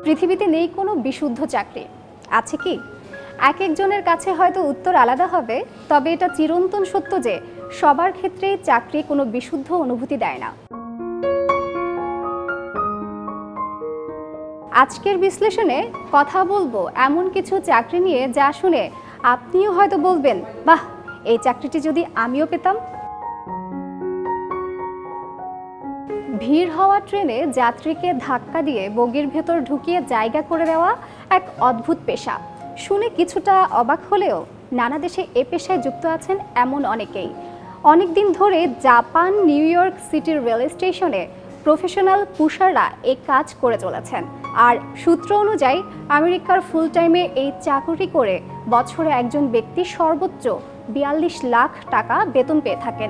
পৃথিবীতে নেই কোনো বিশুদ্ধ চাকরি, আছে কি? এক একজনের কাছে হয়তো উত্তর আলাদা হবে, তবে এটা চিরন্তন সত্য যে সবার ক্ষেত্রেই চাকরি কোনো বিশুদ্ধ অনুভূতি দেয় না। আজকের বিশ্লেষণে কথা বলবো এমন কিছু চাকরি নিয়ে যা শুনে আপনিও হয়তো বলবেন, বাহ, এই চাকরিটি যদি আমিও পেতাম। ভিড় হওয়া ট্রেনে যাত্রীকে ধাক্কা দিয়ে বগির ভেতর ঢুকিয়ে জায়গা করে দেওয়া এক অদ্ভুত পেশা। শুনে কিছুটা অবাক হলেও নানা দেশে এ পেশায় যুক্ত আছেন এমন অনেকেই। অনেকদিন ধরে জাপান নিউ ইয়র্ক সিটির রেল স্টেশনে প্রফেশনাল পুশাররা এই কাজ করে চলেছেন। আর সূত্র অনুযায়ী আমেরিকার ফুল টাইমে এই চাকরি করে বছরে একজন ব্যক্তি সর্বোচ্চ ৪২ লাখ টাকা বেতন পেয়ে থাকেন।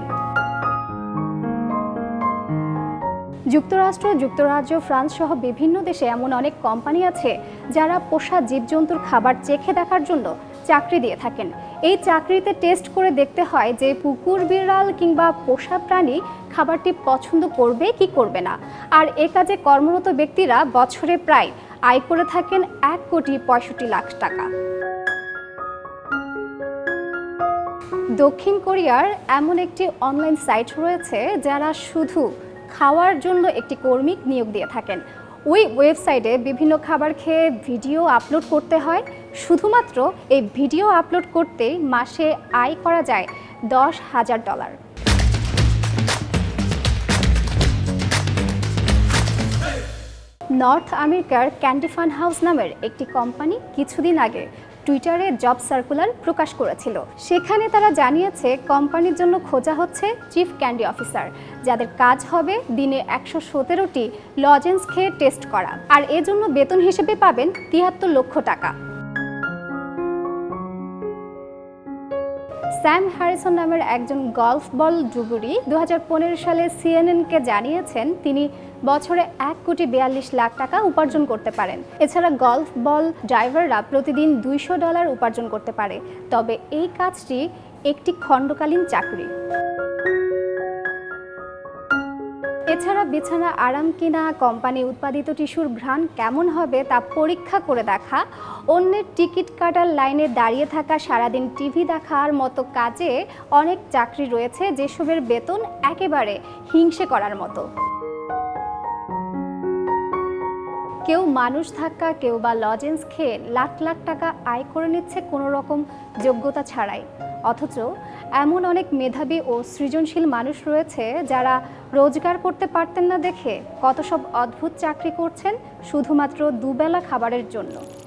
যুক্তরাষ্ট্র, যুক্তরাজ্য, ফ্রান্স সহ বিভিন্ন দেশে এমন অনেক কোম্পানি আছে যারা পোষা জীবজন্তুর খাবার চেখে দেখার জন্য চাকরি দিয়ে থাকেন। এই চাকরিতে টেস্ট করে দেখতে হয় যে কুকুর, বিড়াল কিংবা পোষা প্রাণী খাবারটি পছন্দ করবে কি করবে না। আর এ কাজে কর্মরত ব্যক্তিরা বছরে প্রায় আয় করে থাকেন ১,৬৫,০০,০০০ টাকা। দক্ষিণ কোরিয়ার এমন একটি অনলাইন সাইট রয়েছে যারা শুধু খাওয়ার জন্য একটি কর্মী নিয়োগ দিয়ে থাকেন। ওই ওয়েবসাইটে বিভিন্ন খাবার খেয়ে ভিডিও আপলোড করতে হয়। শুধুমাত্র এই ভিডিও আপলোড করতেই মাসে আয় করা যায় $১০,০০০। নর্থ আমেরিকার ক্যান্ডি ফান হাউস নামের একটি কোম্পানি কিছুদিন আগে টুইটারে জব সার্কুলার প্রকাশ করেছিল। সেখানে তারা জানিয়েছে কোম্পানির জন্য খোঁজা হচ্ছে চিফ ক্যান্ডি অফিসার, যাদের কাজ হবে দিনে ১১৭টি লজেন্স খেয়ে টেস্ট করা। আর এজন্য বেতন হিসেবে পাবেন ৭৩ লক্ষ টাকা। স্যাম হ্যারিসন নামের একজন গলফ বল ডুবুরি ২০১৫ সালে সিএনএনকে জানিয়েছেন তিনি বছরে ১,৪২,০০,০০০ টাকা উপার্জন করতে পারেন। এছাড়া গলফ বল ড্রাইভাররা প্রতিদিন $২০০ উপার্জন করতে পারে। তবে এই কাজটি একটি খণ্ডকালীন চাকরি। এছাড়া বিছানা আরাম কিনা, কোম্পানি উৎপাদিত টিস্যুর ঘ্রাণ কেমন হবে তা পরীক্ষা করে দেখা, অন্যের টিকিট কাটার লাইনে দাঁড়িয়ে থাকা, সারাদিন টিভি দেখার মতো কাজে অনেক চাকরি রয়েছে যেসবের বেতন একেবারে হিংসে করার মতো। কেউ মানুষ ধাক্কা, কেউ বা লজেন্স খেয়ে লাখ লাখ টাকা আয় করে নিচ্ছে কোনো রকম যোগ্যতা ছাড়াই। অথচ এমন অনেক মেধাবী ও সৃজনশীল মানুষ রয়েছে যারা রোজগার করতে পারতেন না দেখে কত সব অদ্ভুত চাকরি করছেন শুধুমাত্র দুবেলা খাবারের জন্য।